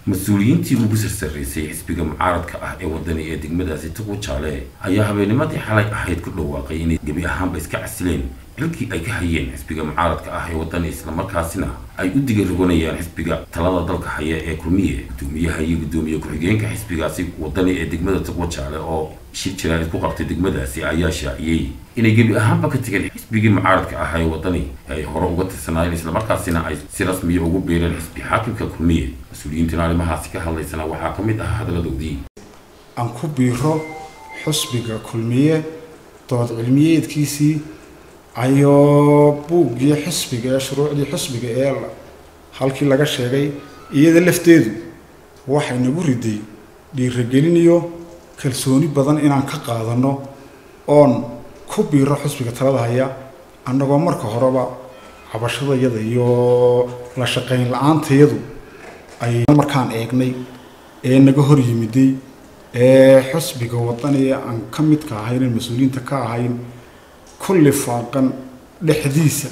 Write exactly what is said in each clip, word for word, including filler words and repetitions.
مسؤولينتي ugu sarreysay xisbiga mucaaradka ah ee wadani ee degmadaasi Tugu Jaale ayaa habeennimadii xalay ahayd ku dhawaaqay inay gabi ahaanba iska casileen ilkii ay ka hayeen xisbiga mucaaradka ah ee wadani isla markaasina ay u digarogonayaan xisbiga talada dalka haya ee kulmiye gudoomiyaha iyo gudoomiye ku-xigeenka xisbigaasi wadani ee degmada Tugu Jaale oo shir jira ku qabtay degmadaasi ayaa shaaciyay inay gabi ahaanba ka tageen xisbiga mucaaradka ah ee wadani ay hore uga tirsanayeen isla markaasina ay si rasmi ah ugu beereen xisbi xaakimka kulmiye مسؤولين arrimahaasi ka hadlaysana waxaa kamid ah hadaladoodii aan ku biiro xisbiga kulmiye dood cilmiyeedkiisii ayo buugiyo xisbiga shuruucdii xisbiga ee halkii laga sheegay iyada lafteedu waxay nagu riday dhiirigelinayo kalsooni badan inaan ka qaadano oon ku biiro xisbiga talada haya annagoo marka horeba cabashadayada iyo la shaqayn la'aantayadu ay markaan eegnay ee naga hor yimiday ee xisbiga wadaniga aan ka mid ka ahayn mas'uuliyiinta ka ahayn kulli faaqan dhexdiisa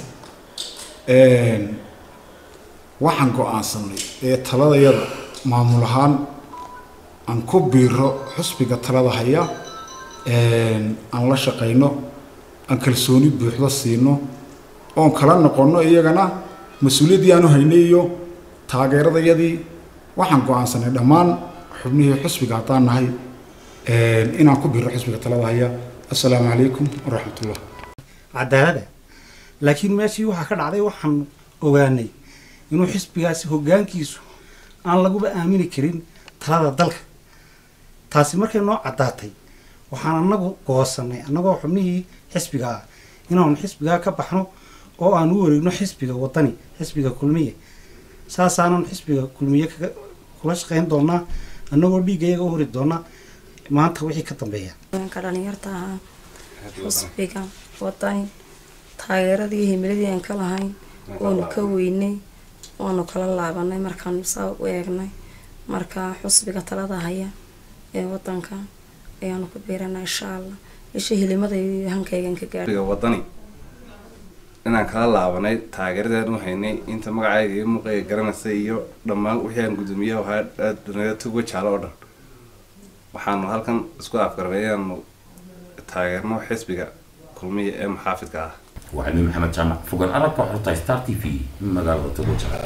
ee waxaan go'aansanay ee taladayada maamul ahaan aan ku biiro xisbiga talada haya ee aan la shaqeyno aan kalsooni buuxda siino oo kala noqono iyagana mas'uuliyadii aanu haynay iyo taageeradayadii waxaan go'aansanay dhammaan xubnihii xisbiga haddaan nahay inaan ku biiro xisbiga talada haya assalaamu calaykum waraxmatullah cadaalada laakiin meeshii waxa ka dhacday waxaan ogaanay inuu xisbigaasi hoggaankiisu aan laguba aamini karin talada dalka taasi markay noo cadaatay waxaan anagu goosanay annagoo xubnihii xisbiga ah inaan xisbiga ka baxno oo aan u wareegno xisbiga wadani xisbiga kulmiye saasaanan xisbiga kulmiye kula shaqeyn doonaa annagoo dhiigayaga u hori doonaa maanta wixii ka dambeeya ka dhalinyarta ahaa xisbiga wadani taageeradii himiladii aan ka lahayn oonu ka weynay oonu kala laabanay markaan saa u eegnay marka xisbiga talada haya ee wadanka ayaanu ku biiranaa insha allah isha hilimada iyo hankaygan ka gaadhay wadani inaan kala laabanay taageeradan u haynay inta magacayga iyo muuqayga garanaysa iyo dhammaan wixii aan gudoomiyaha ahaa dunida Tugu Jaale oo dhan waxaanu halkan isku afgarnay inaanu taageerno xisbiga kulmiye ee muxaafidka ah وعلي محمد جامع فوق الأرض وحرطة ستار تي في magaalada Tugu Jaale